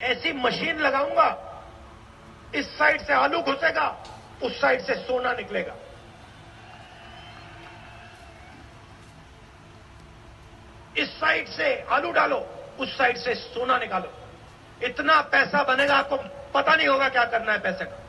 ऐसी मशीन लगाऊंगा, इस साइड से आलू घुसेगा, उस साइड से सोना निकलेगा। इस साइड से आलू डालो, उस साइड से सोना निकालो। इतना पैसा बनेगा, आपको पता नहीं होगा क्या करना है पैसे का।